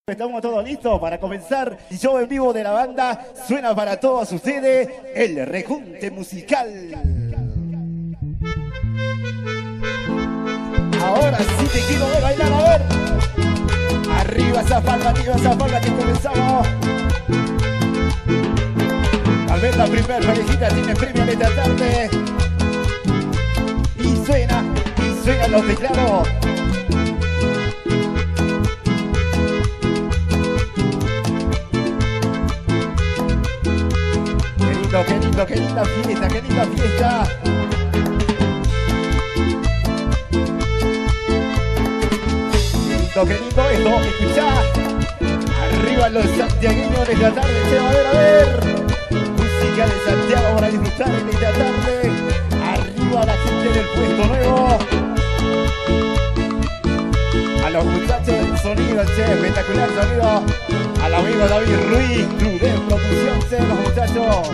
Estamos todos listos para comenzar el show en vivo de la banda. Suena para todos ustedes el rejunte musical. Ahora sí te quiero ver bailar, a ver. Arriba esa palma que comenzamos. Tal vez la primera parejita tiene premio en esta tarde. Y suenan los teclados. Qué linda fiesta, qué linda fiesta. Qué lindo esto, escuchá. Arriba los santiagueños de esta tarde, che, a ver. Música de Santiago para disfrutar en esta tarde. Arriba la gente del Puesto Nuevo. A los muchachos del sonido, che, espectacular sonido. Al amigo David Ruiz, Club de Producción, che, los muchachos.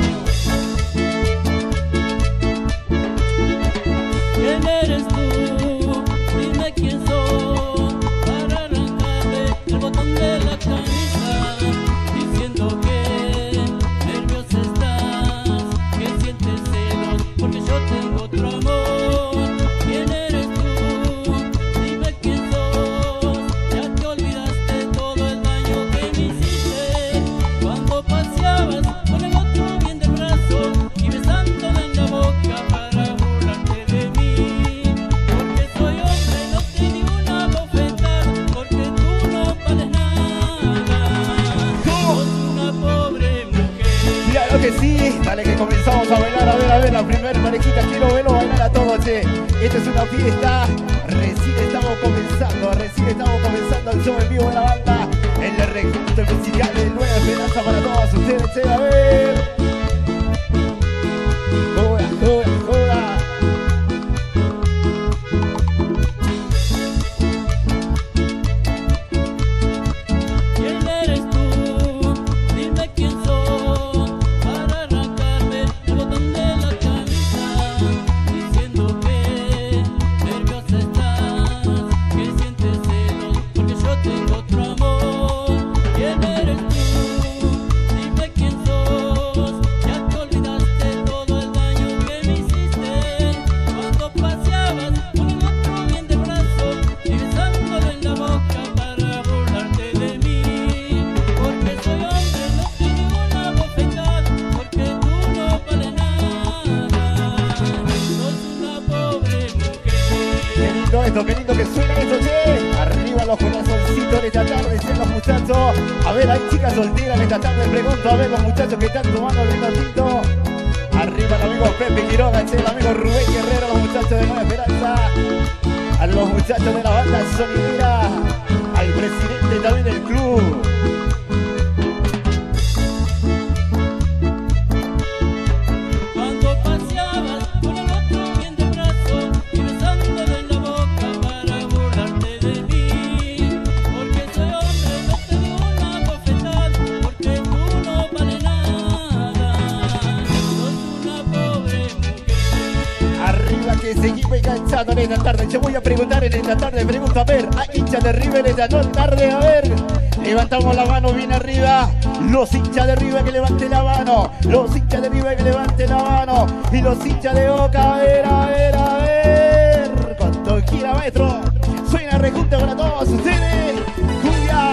¿Quién eres tú? Dime quién sos para arrancarme el botón de la camisa, diciendo que nerviosa estás, que sientes celos porque yo tengo otro amor. ¿Quién eres tú? Dime quién sos. Ya te olvidaste todo el daño que me hiciste cuando paseabas con el otro bien de brazo y besándole en la boca para burlarte de mí. Que sí, dale que comenzamos a bailar, a ver, la primera parejita, quiero verlo bailar a todos, che. Esta es una fiesta, recién estamos comenzando el show en vivo de la banda, el rejunte musical de Nueva Esperanza para todos ustedes, che, a ver. Joda. ¿Quién eres tú? Dime quién sos para arrancarme el botón de la camisa, diciendo que nerviosa estás, que sientes celos porque yo tengo otro amor. ¿Quién eres tú? Dime quién sos. Ya te olvidaste todo el daño que me hiciste cuando paseabas con el otro bien de brazo y besándole en la boca para burlarte de mí. Porque soy hombre, no te digo una bofetada, porque tú no vales nada. Sos una pobre mujer. Qué lindo que suena esto, che. Arriba los corazoncitos de esta tarde, che, los muchachos. A ver, hay chicas solteras de esta tarde, pregunto, a ver, los muchachos que están tomando el vino tinto. Arriba el amigo Pepe Quiroga, che, el amigo Rubén Guerrero, los muchachos de Nueva Esperanza. A los muchachos de la banda sonidera. Al presidente también del club. Cuando paseabas con el otro bien de brazo y besándole en la boca para burlarte de mí. Porque soy hombre, no te digo una bofetada, porque tú no vales nada. Sos una pobre mujer. Arriba que seguimos enganchando en esta tarde. Yo voy a preguntar en esta tarde, pregunto, a ver, hay hinchas de River en esta tarde, a ver. Levantamos la mano bien arriba. Los hinchas de River que levanten la mano. Los hinchas de River que levanten la mano. Y los hinchas de Boca, a ver. Cuando quiera, maestro. Suena rejunte para todos ustedes. Cumbia.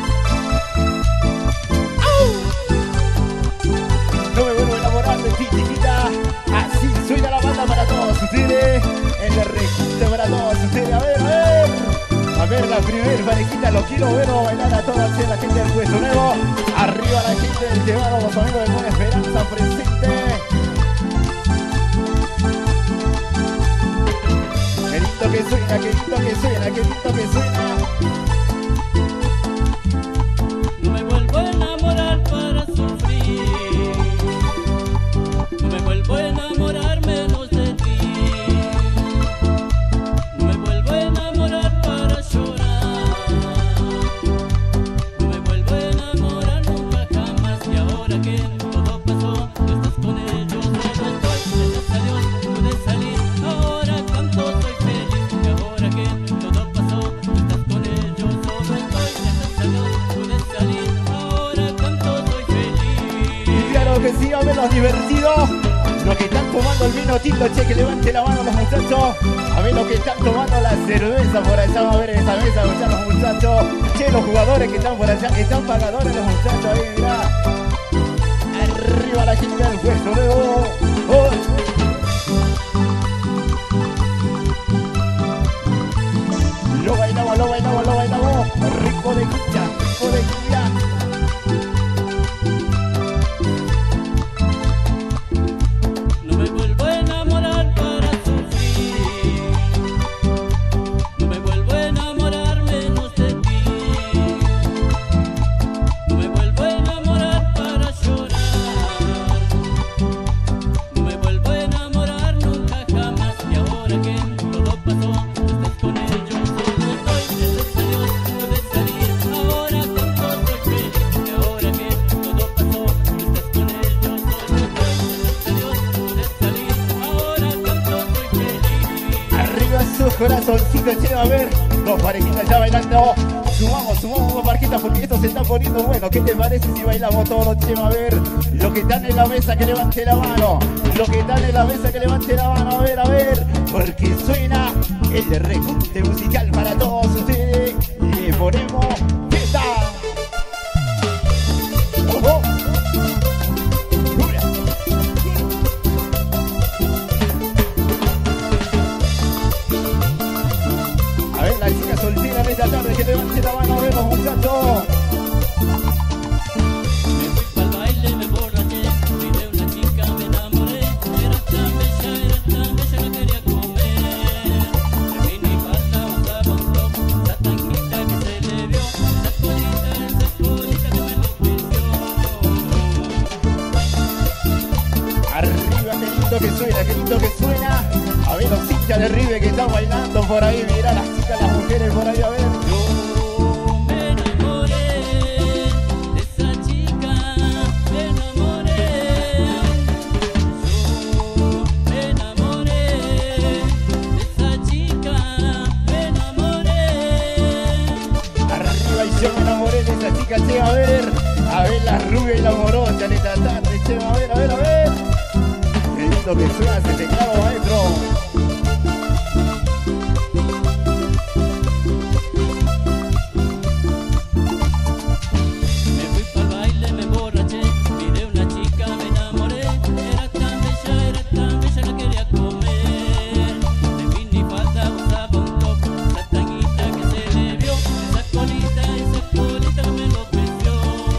¡Au! No me vuelvo a enamorar de ti, chiquita. Así suena la banda para todos ustedes. El rejunte para todos ustedes. A ver. A ver la primer parejita, lo quiero ver bailar a todas la gente del Puesto Nuevo. Arriba la gente del Tebano, los amigos de Nueva Esperanza presente. Qué lindo que suena, qué lindo que suena, qué lindo que suena. No me vuelvo a enamorar para sufrir. No me vuelvo a enamorar menos de ti. No me vuelvo a enamorar para llorar. No me vuelvo a enamorar nunca jamás. Y ahora que todo pasó, tú estás con ellos. Ya no estoy, gracias a Dios pude salir. Ahora canto, soy feliz. Y ahora que todo pasó, tú estás con ellos. que sí, a ver los divertidos. Los que están tomando el vino tinto, che, que levante la mano los muchachos. A ver los que están tomando la cerveza por allá, vamos a ver esa mesa, escuchar los muchachos. Che, los jugadores que están por allá, están pagadores los muchachos ahí, mirá. Arriba la gente del puesto, luego. Oh. Lo bailamos, lo bailamos, lo bailamos. Rico de cucha, rico de cucha. No me vuelvo a enamorar para sufrir. No me vuelvo a enamorar menos de ti. No me vuelvo a enamorar para llorar. No me vuelvo a enamorar nunca jamás. Y ahora que todo pasó, estás con él, yo solo estoy. Gracias a Dios pude salir. Ahora tanto estoy feliz. Y ahora que todo pasó, estás con él, yo solo estoy. Gracias a Dios pude salir. Ahora tanto estoy feliz. Arriba sus corazoncitos, che, a ver. Dos parejitas ya bailando. Sumamos dos parejitas porque esto se está poniendo bueno. ¿Qué te parece si bailamos todos, che? A ver. Los que están en la mesa que levante la mano. Los que están en la mesa que levante la mano. A ver. Porque suena el repunte musical para todos ustedes. Le ponemos fiesta. ¡Ojo! A ver, la chica soltera de esta tarde que levante la mano, a ver los muchachos. Me fui pa'l baile, me emborraché, miré una chica, me enamoré. Era tan bella, la quería comer. De mí ni falta usaba un top, esa tanguita que se le vio, esa colita que me enloqueció. Arriba, qué lindo que suena. A ver los hinchas de River que están bailando por ahí, mirá las chicas, las mujeres por ahí, a ver. Yo me enamoré de esa chica, me enamoré. Yo me enamoré de esa chica, me enamoré. Arriba y yo me enamoré de esa chica, che, a ver la rubia y la morocha en esta tarde, che, a ver. Qué lindo que suena ese teclado, maestro. Me fui pa'l baile, me emborraché, miré una chica, me enamoré. Era tan bella, la quería comer. De mí ni falta usaba un top, esa tanguita que se le vio, esa colita que me enloqueció.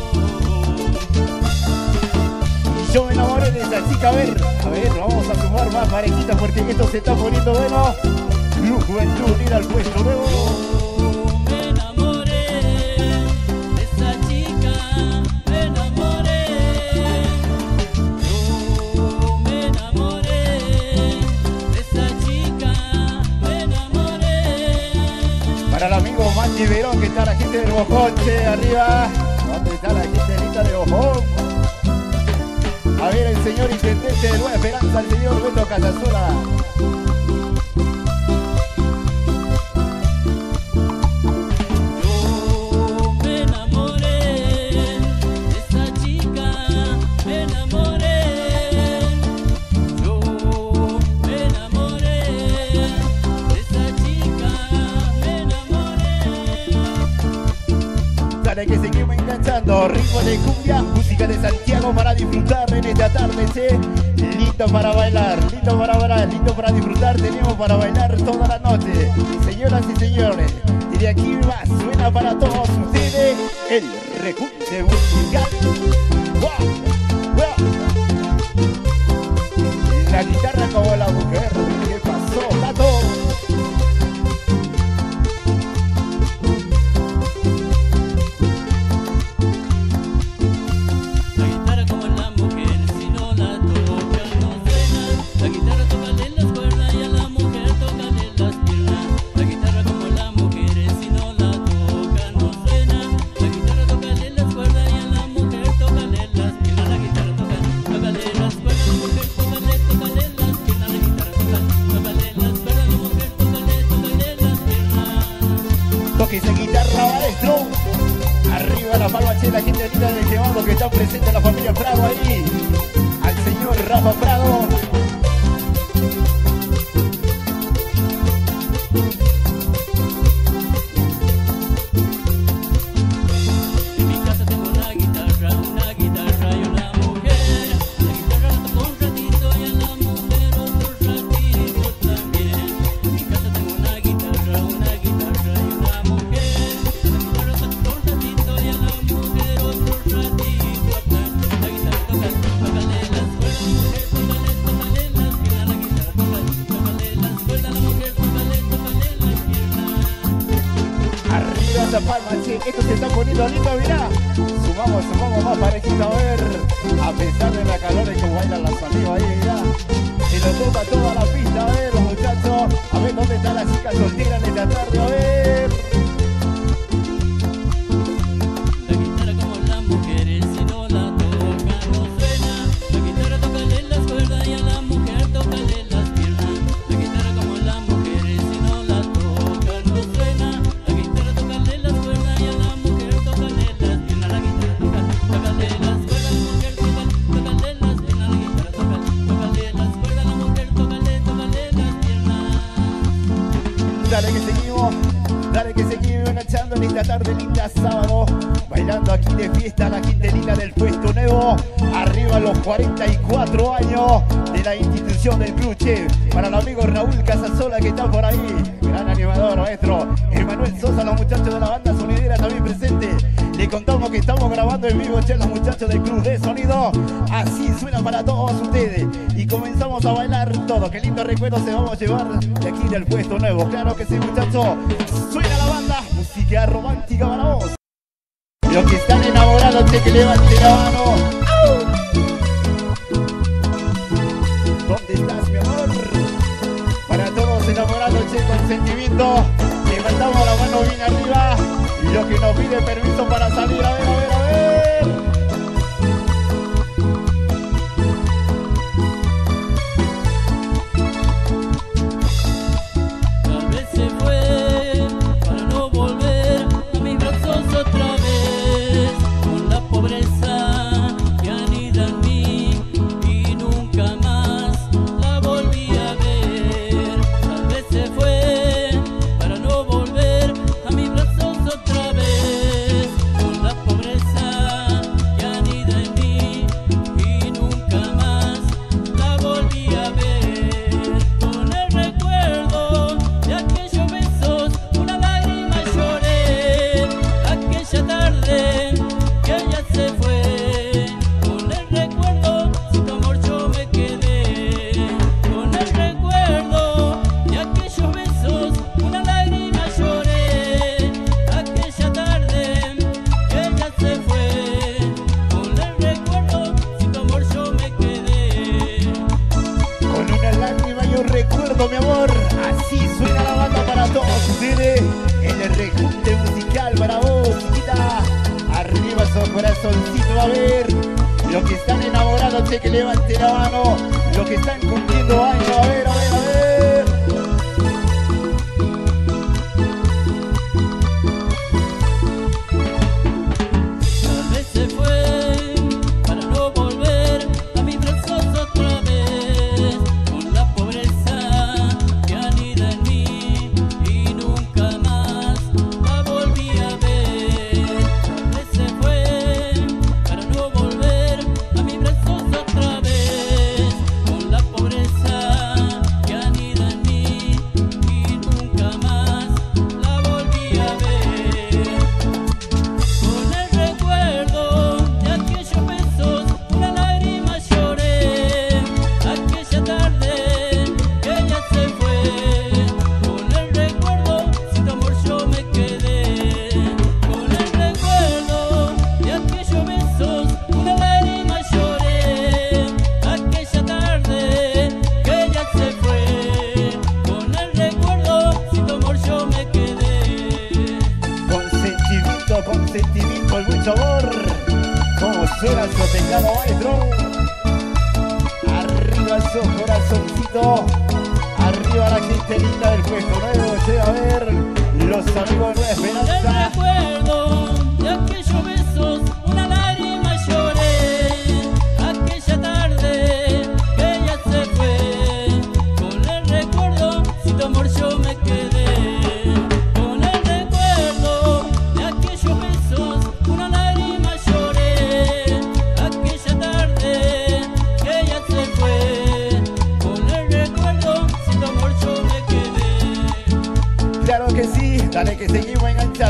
Yo me enamoré de esa chica, a ver, vamos a sumar más parejitas porque esto se está poniendo bueno. Juventud unida al puesto nuevo. Yo me enamoré de esa chica, me enamoré. Yo me enamoré de esa chica, me enamoré. Para el amigo Manchi Verón, que está la gente del Bojón, che, arriba. ¿Dónde está la gente linda de Bojón? A ver, el señor intendente de Nueva Esperanza, el señor Beto Casasola. Yo me enamoré de esa chica, me enamoré. Yo me enamoré de esa chica, me enamoré. Dale que seguimos enganchando, ritmo de cumbia, música de Santiago para disfrutar en esta tarde, che. Lindo para bailar, lindo para disfrutar, tenemos para bailar toda la noche. Señoras y señores, y de aquí va, suena para todos ustedes el rejunte musical. ¡Wow! ¡Wow! La guitarra como la mujer, ¿qué pasó, gato? La guitarra como la mujer, si no la toca no suena. La guitarra tócale las cuerdas y a la mujer tócale las piernas. La guitarra como la mujer, si no la toca no suena. La guitarra tócale las cuerdas y a la mujer tócale las piernas. La guitarra tócale las cuerdas, mujer tócale las piernas. palma, che, la gente linda del Quemado que está presente en la familia Prado ahí. Al señor Rafa Prado. En mi casa tengo una guitarra y una mujer. La guitarra la toco un ratito y a la mujer otro ratito también. En mi casa tengo una guitarra y una mujer. La guitarra la toco un ratito y a la mujer otro ratito también. La guitarra tócale las cuerdas, la mujer tócale las piernas. La guitarra tócale las cuerdas, la mujer tócale las piernas. Arriba esa palma, che, esto se está poniendo lindo, mirá. Sumamos más parejito, a ver. A pesar de la calor y como bailan las amigas ahí, mirá. Se lo toma toda la pista, a ver, los muchachos. A ver dónde está la chica soltera en esta tarde, a ver. La guitarra como las mujeres, si no la toca no suena. La guitarra tócale las cuerdas y a la mujer tócale las piernas. La guitarra como las mujeres, si no la toca no suena. La guitarra tócale las cuerdas y a la mujer tócale las piernas. La guitarra tócale las cuerdas, la mujer tócale las piernas. La guitarra tócale las cuerdas, la mujer tócale las piernas. Dale que seguimos enganchando en esta tarde linda sábado, bailando aquí de fiesta la gente linda del Puesto Nuevo, arriba los 44 años de la institución del Club Che, para el amigo Raúl Casasola que está por ahí, gran animador maestro, Emanuel Sosa, los muchachos de la banda sonidera también presente. Le contamos que estamos grabando en vivo, che, los muchachos del Club de Sonido. Así suena para todos ustedes. Y comenzamos a bailar todo. Qué lindo recuerdo se vamos a llevar de aquí del Puesto Nuevo. Claro que sí, muchachos. Suena la banda. Música romántica para vos. Los que están enamorados, che, que levanten la mano. ¡Au! ¿Dónde estás, mi amor? Para todos enamorados, che, con sentimiento. Levantamos la mano bien arriba. Y lo que nos pide permiso para salir, a ver, a ver, a ver. Tal vez se fue para no volver a mis brazos otra vez, con la pobreza que anida en mí y nunca más la volví a ver. Tal vez se fue para no volver a mis brazos otra vez, con la pobreza que anida en mí y nunca más la volví a ver. Con el recuerdo de aquellos besos una lágrima lloré, aquella tarde que ella se fue. Con el recuerdo sin tu amor yo me quedé. Con el recuerdo de aquellos besos una lágrima lloré, aquella tarde que ella se fue. Con el recuerdo sin tu amor yo me quedé. Con una lágrima y un recuerdo, mi amor. Así suena la banda para todos ustedes. En el rejunte musical para vos, chiquita. Arriba su corazoncito, a ver. Los que están enamorados, che, que levanten la mano. Los que están cumpliendo años, a ver, a ver, a ver. Tal vez se fue para no volver a mis brazos otra vez, con la pobreza que anida en mí y nunca más la volví a ver. Tal vez se fue para no volver a mis brazos otra vez, con la pobreza que anida en mí y nunca más la volví a ver. Con el recuerdo de aquellos besos una lágrima lloré, aquella tarde que ella se fue. Con el recuerdo sin tu amor yo me quedé. Con el recuerdo de aquellos besos una lágrima lloré, aquella tarde que ella se fue. Con el recuerdo sin tu amor yo me quedé. Con sentimiento y mucho amor. Como suena su teclado, maestro. Arriba su corazoncito. Arriba la gente linda del Puesto Nuevo. Che, a ver, los amigos de Nueva El Esperanza. recuerdo de aquellos besos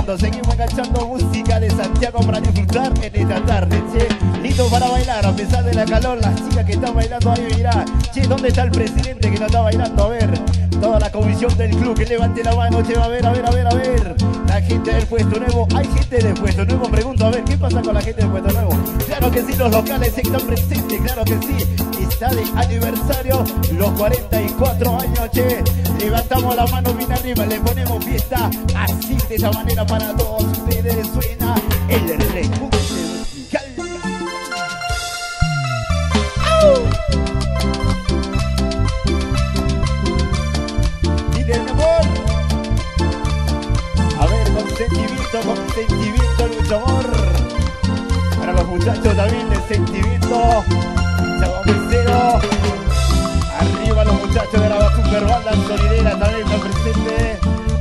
bailando, seguimos enganchando música de Santiago para disfrutar en esta tarde, che. Listo para bailar, a pesar de la calor, las chicas que están bailando ahí, mirá. Che, ¿dónde está el presidente que no está bailando? A ver, toda la comisión del club que levante la mano, che, a ver. La gente del Puesto Nuevo, hay gente del Puesto Nuevo, pregunto, a ver, ¿qué pasa con la gente del Puesto Nuevo? Claro que sí, los locales están presentes, claro que sí. Está de aniversario, los 44 años, che. Levantamos la mano bien arriba, le ponemos fiesta, así de esa manera para todos ustedes suena el repunte musical. Dile, mi amor. A ver, con sentimiento, mucho amor. Para los muchachos también de sentimiento. Chabacero. Arriba los muchachos de la super banda sonidera también están presentes.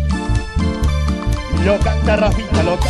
Lo canta Rafita, a ver.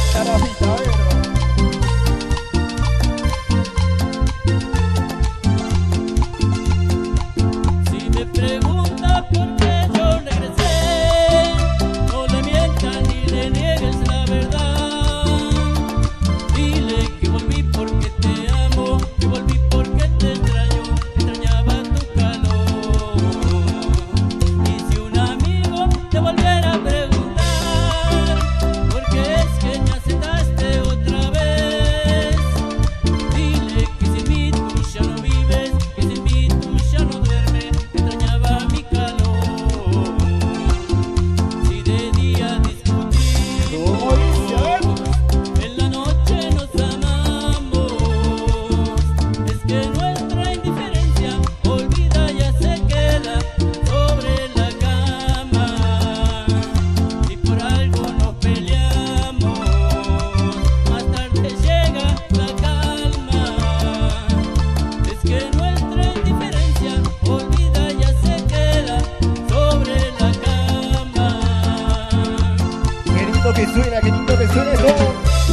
Si me pregunta por qué yo regresé, no le mientas ni le niegues la verdad. Dile que volví porque te amo, que volví porque te extraño, extrañaba tu calor. Y si un amigo te volviera a preguntar por qué es que me aceptaste otra vez, dile que sin mí tú ya no vives, que sin mí tú ya no duermes, extrañaba mi calor. Si de día discutimos, en la noche nos amamos, es que nuestra indiferencia olvida ya se queda sobre la cama. Si por algo nos peleamos, más tarde llega la calma. Es que nuestra indiferencia olvida ya se queda sobre la cama. Qué lindo que suena esto.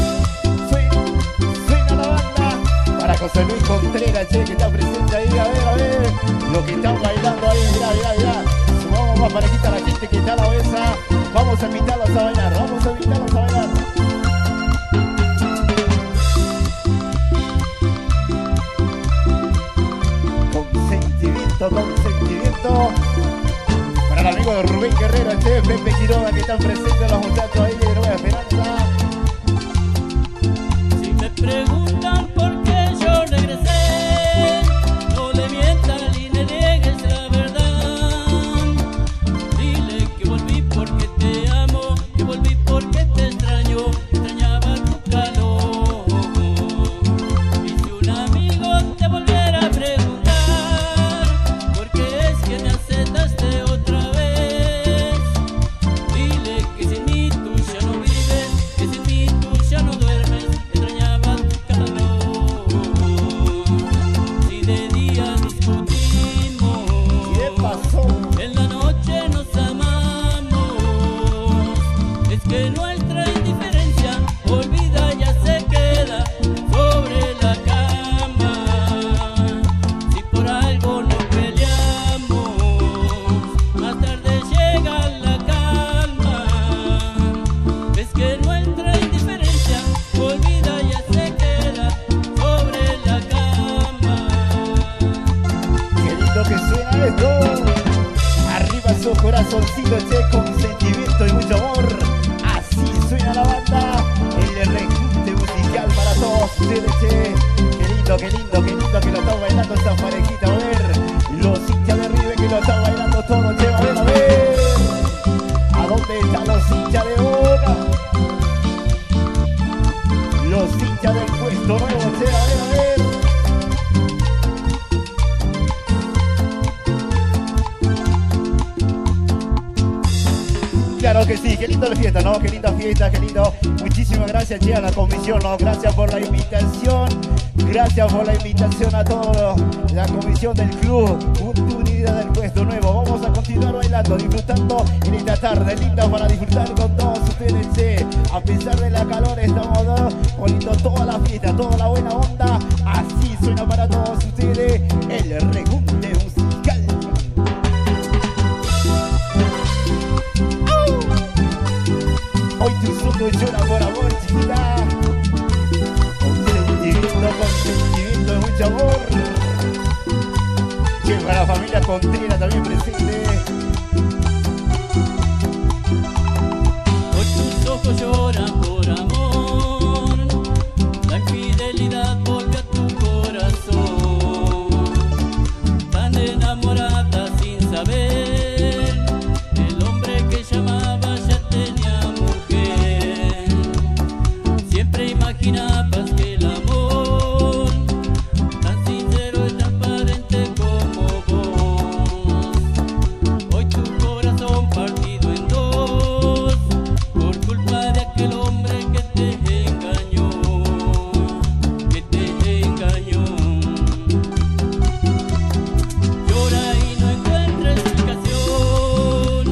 Suena la banda para José Luis Contreras, che, que está presente ahí, a ver, lo que están bailando ahí, mirá. Sumamos más parejita a la gente que está a la mesa, vamos a invitarlos a bailar, Con sentimiento. Para el amigo de Rubén Guerrero, che, Pepe Quiroga, que están presentes los muchachos ahí de Nueva Esperanza. Si me preguntan por qué yo regresé, no le mientas ni le niegues la verdad. Dile que volví porque te amo, que volví porque te extraño, extrañaba tu calor. Y si un amigo te volviera a preguntar por qué es que me aceptaste otra vez, dile que sin mí tú ya no vives, que sin mí tú ya no duermes, extrañaba tu calor. Si de día discutimos, ¿Qué pasó? en la noche nos amamos, es que nuestra indiferencia olvida ya se queda sobre la cama. Si por algo nos peleamos, más tarde llega la calma. Es que nuestra indiferencia olvida ya se queda sobre la cama. Qué lindo que suena esto. Arriba su corazoncito, che, con sentimiento y mucho amor. Así suena la banda. El rejunte musical para todos ustedes, che. Qué lindo que lo están bailando esta parejita. A ver, los hinchas de River que lo están bailando todo, che. A ver. ¿A dónde están los hinchas de Boca? Los hinchas del Puesto Nuevo, che. A ver. Claro que sí, qué linda la fiesta, ¿no? Qué linda fiesta, qué lindo. Muchísimas gracias, che, a la comisión, ¿no? Gracias por la invitación. Gracias por la invitación a todos. La comisión del club, Unidad del Puesto Nuevo. Vamos a continuar bailando, disfrutando en esta tarde linda para disfrutar con todos ustedes, che. A pesar de la calor, estamos poniendo toda la fiesta, toda la buena onda. Así suena para todos ustedes el rejunte musical. Hoy tu susto llora por mucho amor. Que para la familia Contreras también presente. Hoy tus ojos lloran por amor, la infidelidad volvió a tu corazón. Tan enamorada sin saber, el hombre que llamaba ya tenía mujer. Siempre imaginabas que el amor, tan sincero y transparente como vos, hoy tu corazón partido en dos, por culpa de aquel hombre que te engañó, que te engañó. Llora y no encuentra explicación,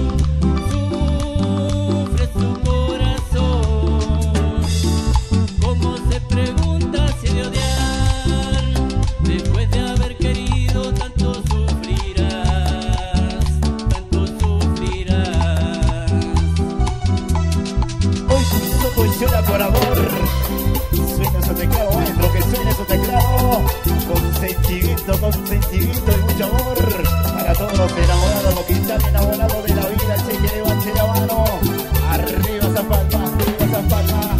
sufre su corazón. Cómo se pregunta si he de odiar, después de haber querido tanto sufrirás, tanto sufrirás. Hoy tus ojos lloran por amor. Suena su teclado maestro, que suena su teclado. Con sentimiento y mucho amor. Para todos los enamorados, los que están enamorados de la vida, che, que levante la mano. Arriba esa palma, arriba esa palma.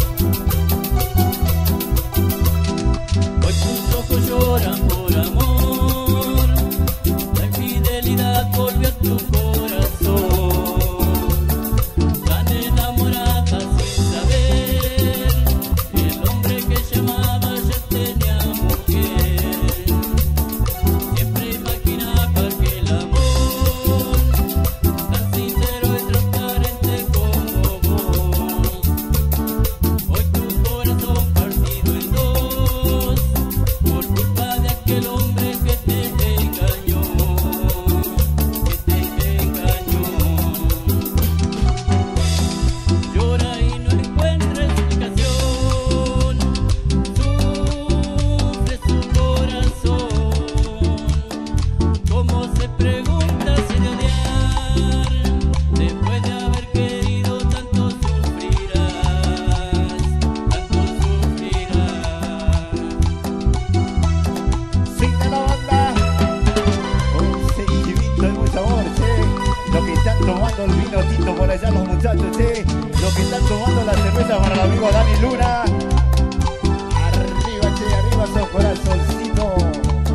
Hoy tus ojos lloran por amor, la infidelidad volvió a tu corazón. Tan enamorada sin saber, el hombre que llamaba ya tenía mujer. Siempre imaginaba que el amor, tan sincero y transparente como vos, hoy tu corazón partido en dos, por culpa de aquel hombre que te engañó, que te engañó. Llora y no encuentra explicación, sufre su corazón. Cómo se pregunta si de odiar, después de haber querido tanto sufrirás, tanto sufrirás. Sigue la banda. Con sentimiento y mucho amor, che. Los que están tomando el vino tinto por allá, los muchachos, che. Los que están tomando la cerveza para el amigo Dani Luna. Arriba, che, arriba esos corazoncitos.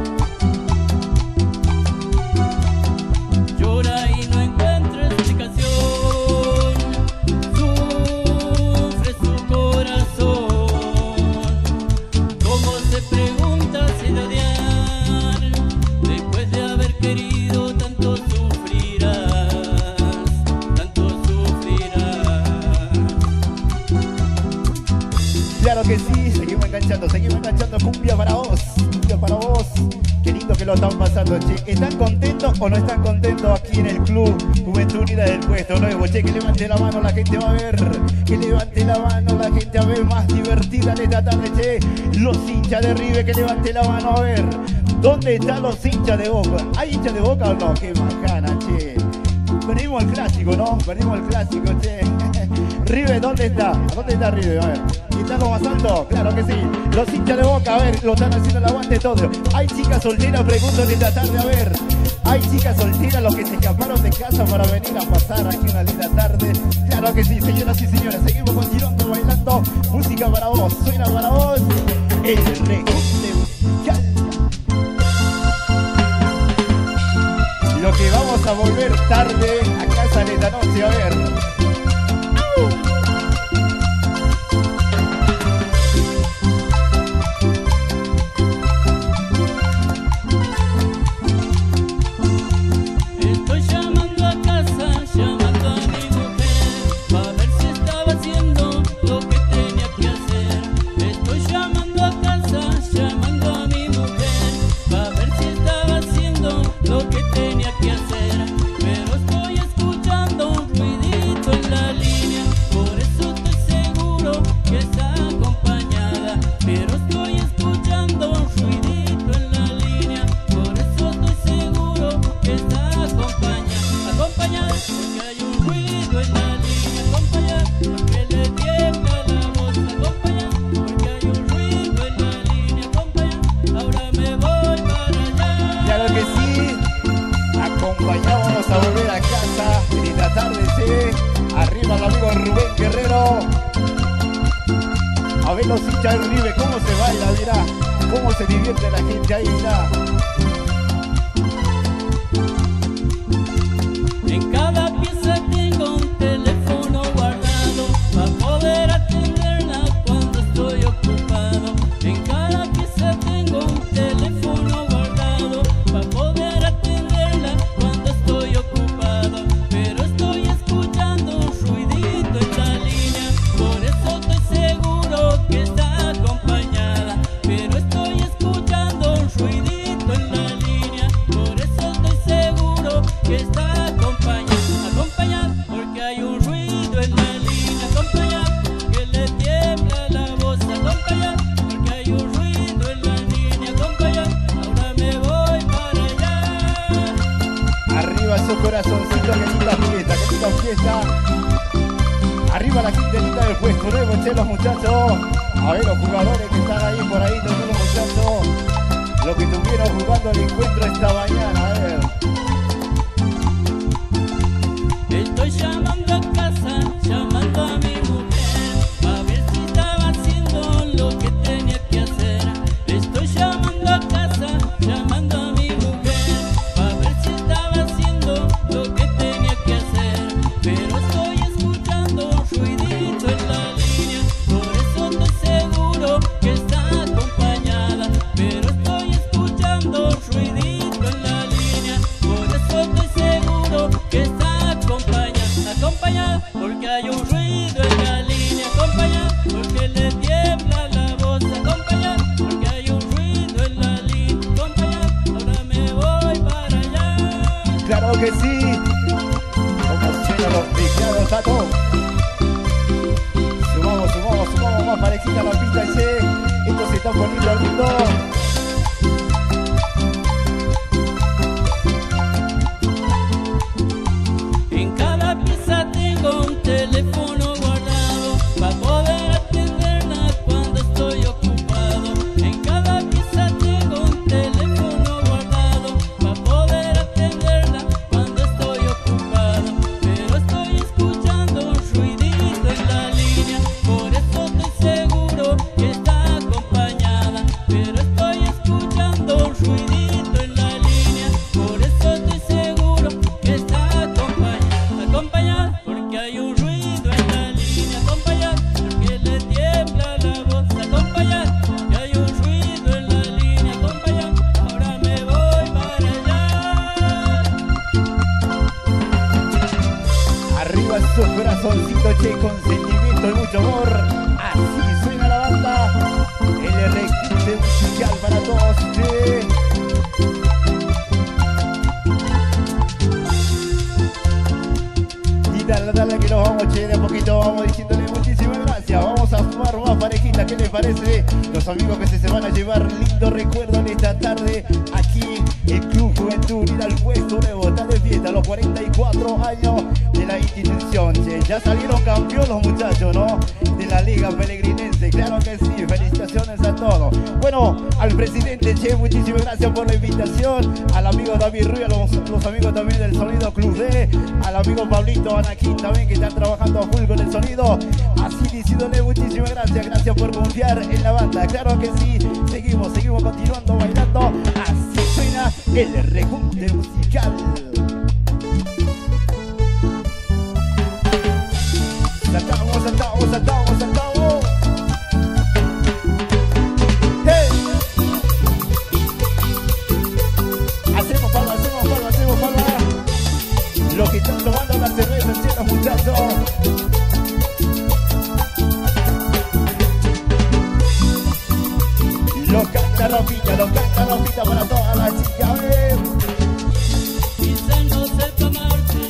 Llora y no encuentra explicación, sufre su corazón. Cómo se pregunta si de odiar, después de haber querido tanto sufrirás, tanto sufrirás. Claro que sí, seguimos enganchando cumbia para vos, cumbia para vos. Qué lindo que lo están pasando, che. ¿Están contentos o no están contentos aquí en el club Juventud Unida del Puesto Nuevo? Che, que levante la mano, la gente va a ver. Que levante la mano, la gente a ver más divertida en esta tarde, che. Los hinchas de River, que levante la mano a ver. ¿Dónde están los hinchas de Boca? ¿Hay hinchas de Boca o no? Qué bacana, che. Perdimos el clásico, ¿no? Perdimos el clásico, che. River, ¿dónde está? ¿Dónde está River? A ver. ¿Está lo más alto? Claro que sí. Los hinchas de Boca, a ver, lo están haciendo el aguante todo. ¿Hay chicas solteras? Pregunto en esta tarde, a ver. ¿Hay chicas solteras los que se escaparon de casa para venir a pasar aquí una linda tarde? Claro que sí, señoras y señores. Seguimos continuando bailando. Música para vos, suena para vos. El reconte musical. Lo que vamos a volver tarde a casa de esta noche, a ver. Estoy llamando a casa, llamando a mi mujer, para ver si estaba haciendo lo que tenía que hacer. Estoy llamando a casa, llamando a mi mujer, para ver si estaba haciendo lo que tenía que hacer. Pero estoy escuchando un ruidito escucha el Ribe, cómo se baila, mira, cómo se divierte la gente ahí, mira. En cada pieza tengo un teléfono guardado para poder atenderla cuando estoy ocupado. En cada pieza tengo un teléfono guardado para poder atenderla cuando estoy ocupado. Pero estoy escuchando un ruidito en la línea, por eso estoy seguro que está acompañada. Pero estoy escuchando un ruidito en la línea, por eso estoy seguro que está acompañada, porque hay un ruido en la línea, acompañada, que le tiembla la voz, acompañada, porque hay un ruido en la línea, acompañada, ahora me voy para allá. Arriba su corazoncito, que linda fiesta, que linda fiesta. Arriba la gente linda del puesto nuevo, che, los muchachos. A ver los jugadores que están ahí por ahí, todos los muchachos. Los que estuvieron jugando el encuentro esta mañana, a ver. Estoy llamando a casa, llamando a mi mujer, a ver si estaba haciendo lo que tenía que hacer. Estoy llamando a casa, llamando a mi mujer, a ver si estaba haciendo lo que tenía que hacer. Pero estoy escuchando un ruidito en la línea, por eso estoy seguro que está acompañada. Pero estoy escuchando un ruidito en la línea, por eso estoy seguro que está acompañada, porque hay un ruido en la línea, acompañada, porque le tiembla la voz, acompañada, porque hay un ruido en la línea, acompañada, ahora me voy para allá. Claro que sí. Como suenan los teclados, Tato. Sumamos más parejita la pista, che. Esto se está poniendo lindo. En cada pieza tengo un teléfono guardado para poder atenderla cuando estoy ocupado. En cada pieza tengo un teléfono guardado para poder atenderla cuando estoy ocupado. Pero estoy escuchando un ruidito en la línea, por eso estoy seguro que está acompañada. Pero estoy escuchando un ruidito en la línea, por eso estoy seguro que está acompañada, porque hay un ruido en la línea, acompañada, porque le tiembla la voz, acompañada, porque hay un ruido en la línea, acompañada, ahora me voy para allá. Arriba sus corazoncitos, che, con sentimiento y mucho amor. Así suena la banda. El requinte musical para todos, che. Y dale que nos vamos, che, de a poquito vamos diciéndole muchísimas gracias. Vamos a sumar más parejitas, ¿qué les parece? Los amigos que se van a llevar lindo recuerdo en esta tarde aquí, el Club Juventud ir al puesto nuevo, está de fiesta, los 44 años de la institución, che. Ya salieron campeones los muchachos, ¿no? De la Liga Pelegrinense, claro que sí, felicitaciones a todos. Bueno, al presidente, che, muchísimas gracias por la invitación, al amigo David Ruiz, a los amigos también del Sonido Club D, al amigo Pablito Anaquín también, que están trabajando a full con el sonido. Así diciéndole muchísimas gracias por confiar en la banda, claro que sí, seguimos continuando bailando. Así suena el rejunte musical. Saltamos. Hey. Hacemos palma. Los que están tomando la cerveza, los muchachos. Lo canta Rafita para todas las chicas. Quizás no sepa amarte,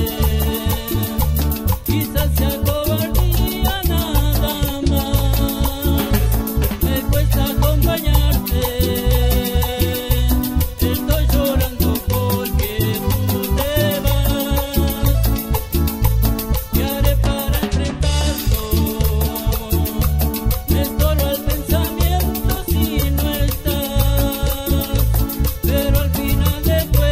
quizás sea cobardía nada más. Me cuesta acompañarte, estoy llorando porque tú te vas. ¿Qué haré para enfrentarlo? Me estorba el pensamiento si no estás, pero al final de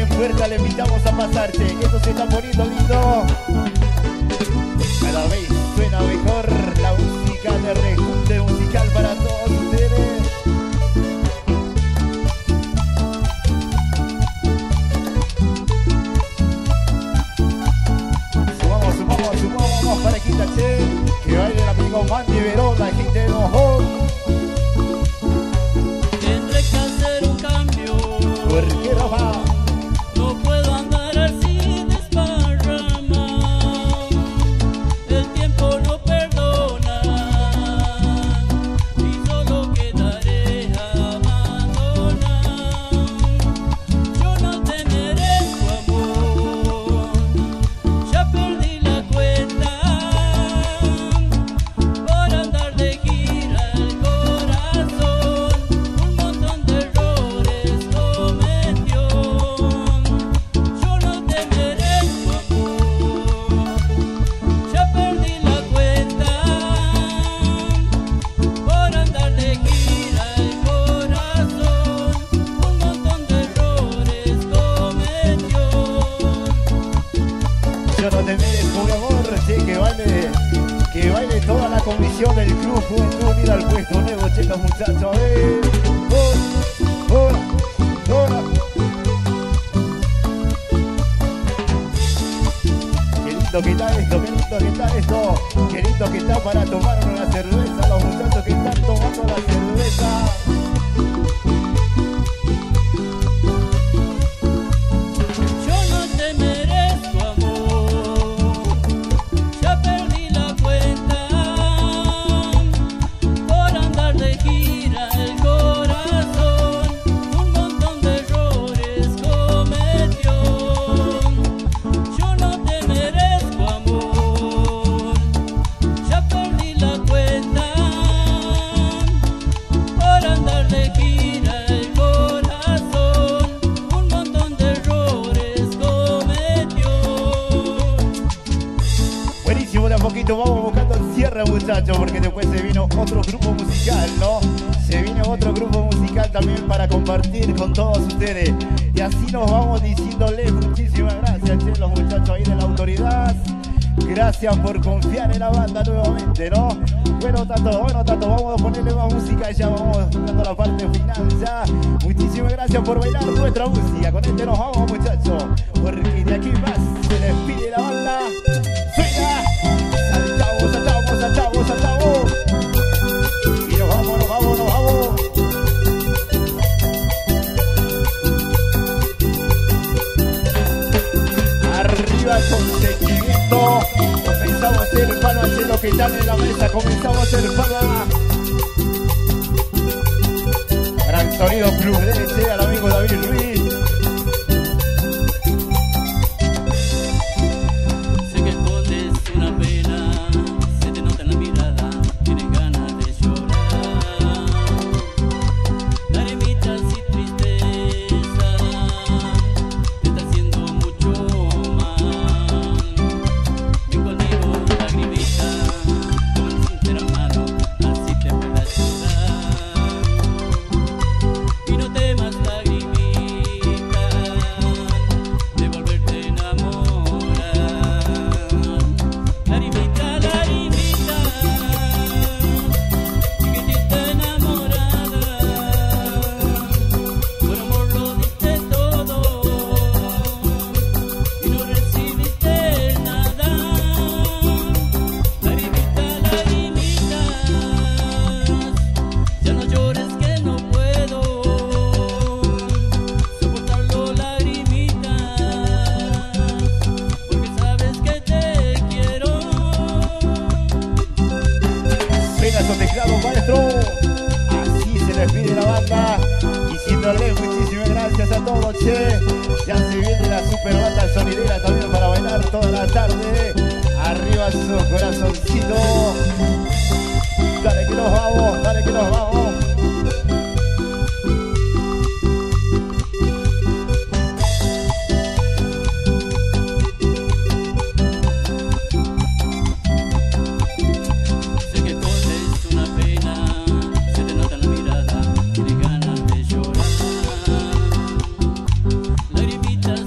en puerta le invitamos a pasarse. Esto se está poniendo lindo. Cada vez suena mejor la música de rejunte musical para todos ustedes. Sumamos parejita, che. Que baile el amigo Mandy Verón, la gente de Mojón. Tendré que hacer un cambio. ¿Por qué no va? No puedo andar así desparramado. El tiempo no perdona y solo quedaré abandonado. Yo no temeré tu amor. Ya perdí la cuenta por andar de gira el corazón. Un montón de errores cometió. Yo no temeré tu amor. Ya perdí la cuenta por andar de gira el corazón. Un montón de errores cometió. Yo no te merezco mi amor, che, que baile toda la comisión del Club Juventud Unida al Puesto Nuevo, che, los muchachos, a ver. Hola. Qué lindo que está esto, qué lindo que está esto. Qué lindo que está para tomar una cerveza, los muchachos que están tomando la cerveza. Yo no te merezco amor, ya perdí la cuenta por andar de gira el corazón. Un montón de errores cometió. Yo no te merezco amor, ya perdí la cuenta por andar de gira el corazón. Un montón de errores cometió. Buenísimo, de a poquito vamos buscando el cierre, muchachos, porque después se vino otro grupo musical, ¿no? Se vino otro grupo musical también para compartir con todos ustedes. Y así nos vamos diciéndole muchísimas gracias, che, los muchachos ahí de la autoridad. Gracias por confiar en la banda nuevamente, ¿no? Bueno, Tato, vamos a ponerle más música y ya vamos dando la parte final ya. Muchísimas gracias por bailar nuestra música. Con este nos vamos, muchachos, porque de aquí más se despide la banda. ¡Suena! ¡Saltamos! Y nos vamos. Arriba el consentimiento. Comenzamos a hacer palma, hacer lo que están en la mesa. Comenzamos a hacer palma. Gran sonido Club DC al amigo David Ruiz. Sé que escondes una pena, se te nota en la mirada, tienes ganas de llorar. Lagrimitas y tristeza te está haciendo mucho mal. Ven conmigo, lagrimita, con sincera mano, así te puedas llorar. Y no temas, lagrimita, de volverte a enamorar. Lagrimita, chiquitita enamorada, por amor lo diste todo y no recibiste nada. Lagrimita, ya no llores que no puedo soportarlo, lagrimita, porque sabes que te quiero. Venga esos teclados, maestro. Así se despide la banda. Diciéndole muchísimas gracias a todos, che. Ya se viene la super banda sonidera también para bailar toda la tarde. Arriba su corazoncito. Dale que nos vamos. Sé que escondes una pena, se te nota en la mirada, tienes ganas de llorar. Lagrimitas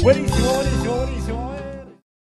Buenísimo, buenísimo.